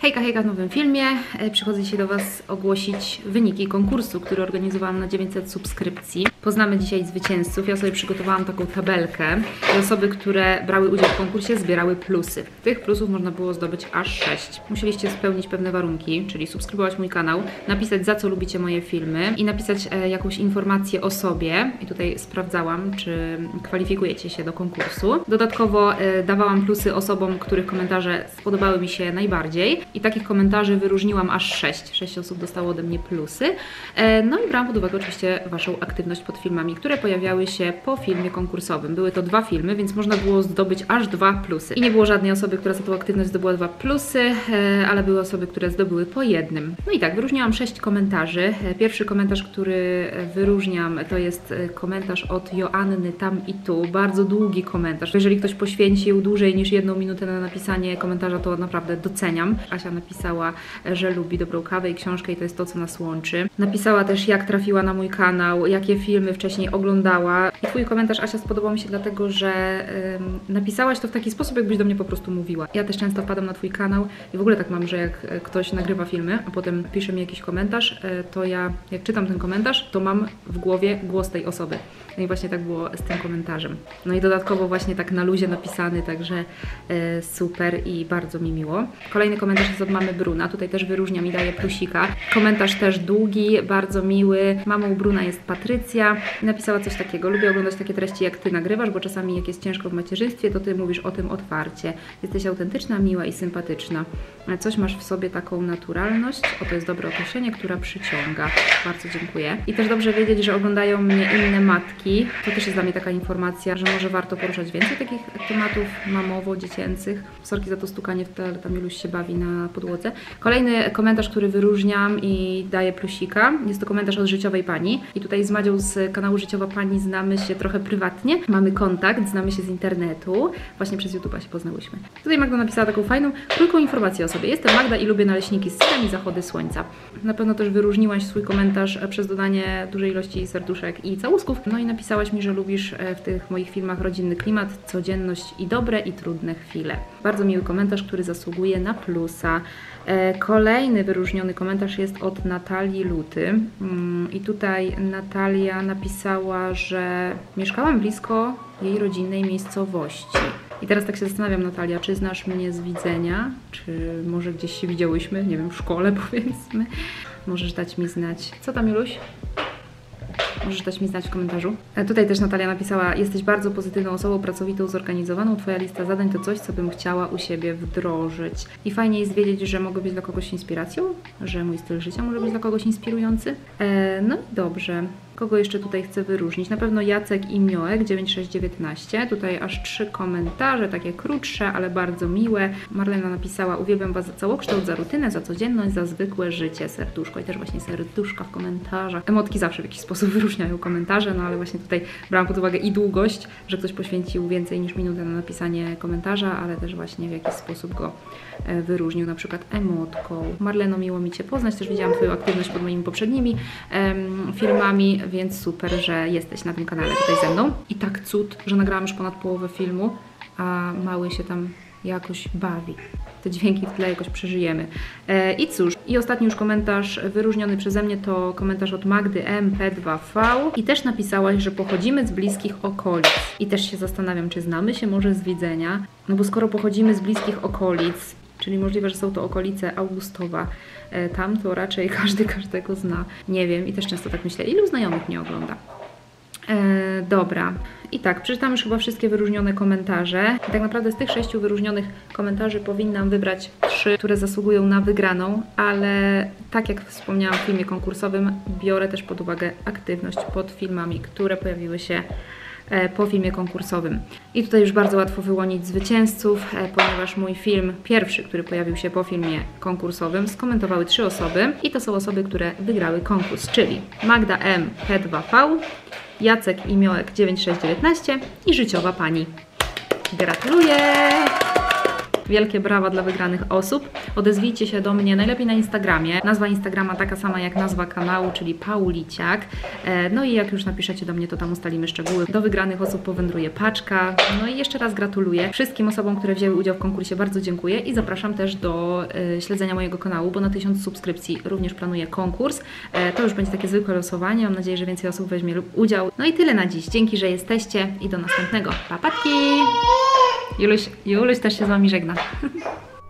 Hejka, hejka w nowym filmie. Przychodzę dzisiaj do Was ogłosić wyniki konkursu, który organizowałam na 900 subskrypcji. Poznamy dzisiaj zwycięzców. Ja sobie przygotowałam taką tabelkę i osoby, które brały udział w konkursie, zbierały plusy. Tych plusów można było zdobyć aż 6. Musieliście spełnić pewne warunki, czyli subskrybować mój kanał, napisać za co lubicie moje filmy i napisać jakąś informację o sobie. I tutaj sprawdzałam, czy kwalifikujecie się do konkursu. Dodatkowo dawałam plusy osobom, których komentarze spodobały mi się najbardziej. I takich komentarzy wyróżniłam aż 6. 6 osób dostało ode mnie plusy. No i brałam pod uwagę oczywiście Waszą aktywność pod filmami, które pojawiały się po filmie konkursowym. Były to 2 filmy, więc można było zdobyć aż 2 plusy. I nie było żadnej osoby, która za tą aktywność zdobyła 2 plusy, ale były osoby, które zdobyły po jednym. No i tak, wyróżniłam 6 komentarzy. Pierwszy komentarz, który wyróżniam, to jest komentarz od Joanny tam i tu. Bardzo długi komentarz. Jeżeli ktoś poświęcił dłużej niż 1 minutę na napisanie komentarza, to naprawdę doceniam. Asia napisała, że lubi dobrą kawę i książkę i to jest to, co nas łączy. Napisała też, jak trafiła na mój kanał, jakie filmy wcześniej oglądała. I Twój komentarz, Asia, spodobał mi się dlatego, że napisałaś to w taki sposób, jakbyś do mnie po prostu mówiła. Ja też często wpadam na Twój kanał i w ogóle tak mam, że jak ktoś nagrywa filmy, a potem pisze mi jakiś komentarz, to ja, jak czytam ten komentarz, to mam w głowie głos tej osoby. No i właśnie tak było z tym komentarzem. No i dodatkowo właśnie tak na luzie napisany, także super i bardzo mi miło. Kolejny komentarz jest od mamy Bruna. Tutaj też wyróżniam i daję plusika. Komentarz też długi, bardzo miły. Mamą Bruna jest Patrycja. Napisała coś takiego. Lubię oglądać takie treści, jak Ty nagrywasz, bo czasami jak jest ciężko w macierzyństwie, to Ty mówisz o tym otwarcie. Jesteś autentyczna, miła i sympatyczna. Coś masz w sobie, taką naturalność. To jest dobre określenie, która przyciąga. Bardzo dziękuję. I też dobrze wiedzieć, że oglądają mnie inne matki. To też jest dla mnie taka informacja, że może warto poruszać więcej takich tematów mamowo-dziecięcych. Sorki za to stukanie w tle, ale tam Miluś się bawi na podłodze. Kolejny komentarz, który wyróżniam i daję plusika, jest to komentarz od Życiowej Pani. I tutaj z Madzią z kanału Życiowa Pani znamy się trochę prywatnie. Mamy kontakt, znamy się z internetu. Właśnie przez YouTube'a się poznałyśmy. Tutaj Magda napisała taką fajną, krótką informację o sobie. Jestem Magda i lubię naleśniki z serem i zachody słońca. Na pewno też wyróżniłaś swój komentarz przez dodanie dużej ilości serduszek i całusków. No i napisałaś mi, że lubisz w tych moich filmach rodzinny klimat, codzienność i dobre i trudne chwile. Bardzo miły komentarz, który zasługuje na plusa. Kolejny wyróżniony komentarz jest od Natalii Luty. I tutaj Natalia napisała, że mieszkałam blisko jej rodzinnej miejscowości. I teraz tak się zastanawiam, Natalia, czy znasz mnie z widzenia? Czy może gdzieś się widziałyśmy? Nie wiem, w szkole powiedzmy. Możesz dać mi znać. Co tam, Miluś? Możesz dać mi znać w komentarzu. Tutaj też Natalia napisała: jesteś bardzo pozytywną osobą, pracowitą, zorganizowaną. Twoja lista zadań to coś, co bym chciała u siebie wdrożyć. I fajnie jest wiedzieć, że mogę być dla kogoś inspiracją, że mój styl życia może być dla kogoś inspirujący. No i dobrze. Kogo jeszcze tutaj chcę wyróżnić? Na pewno Jacek i Mioek 9619. Tutaj aż 3 komentarze, takie krótsze, ale bardzo miłe. Marlena napisała: uwielbiam Was za całokształt, za rutynę, za codzienność, za zwykłe życie. Serduszko. I też właśnie serduszka w komentarzach. Emotki zawsze w jakiś sposób wyróżniają komentarze, no ale właśnie tutaj brałam pod uwagę i długość, że ktoś poświęcił więcej niż minutę na napisanie komentarza, ale też właśnie w jakiś sposób go wyróżnił, na przykład emotką. Marleno, miło mi Cię poznać. Też widziałam Twoją aktywność pod moimi poprzednimi filmami, więc super, że jesteś na tym kanale tutaj ze mną. I tak cud, że nagrałam już ponad połowę filmu, a mały się tam jakoś bawi. Te dźwięki w tle jakoś przeżyjemy. I cóż, i ostatni już komentarz wyróżniony przeze mnie to komentarz od Magdy MP2V. I też napisałaś, że pochodzimy z bliskich okolic. I też się zastanawiam, czy znamy się może z widzenia. No bo skoro pochodzimy z bliskich okolic, czyli możliwe, że są to okolice Augustowa, tam to raczej każdy każdego zna. Nie wiem i też często tak myślę, ilu znajomych mnie ogląda. Dobra. I tak, przeczytam już chyba wszystkie wyróżnione komentarze. I tak naprawdę z tych 6 wyróżnionych komentarzy powinnam wybrać 3, które zasługują na wygraną, ale tak jak wspomniałam w filmie konkursowym, biorę też pod uwagę aktywność pod filmami, które pojawiły się po filmie konkursowym. I tutaj już bardzo łatwo wyłonić zwycięzców, ponieważ mój film pierwszy, który pojawił się po filmie konkursowym, skomentowały 3 osoby i to są osoby, które wygrały konkurs, czyli Magda M. P2V, Jacek i Mioek 9619 i Życiowa Pani. Gratuluję! Wielkie brawa dla wygranych osób. Odezwijcie się do mnie najlepiej na Instagramie. Nazwa Instagrama taka sama jak nazwa kanału, czyli Pauliciak. No i jak już napiszecie do mnie, to tam ustalimy szczegóły. Do wygranych osób powędruje paczka. No i jeszcze raz gratuluję. Wszystkim osobom, które wzięły udział w konkursie, bardzo dziękuję i zapraszam też do śledzenia mojego kanału, bo na 1000 subskrypcji również planuję konkurs. To już będzie takie zwykłe losowanie. Mam nadzieję, że więcej osób weźmie udział. No i tyle na dziś. Dzięki, że jesteście i do następnego. Pa, patki! Juluś też się z Wami żegna.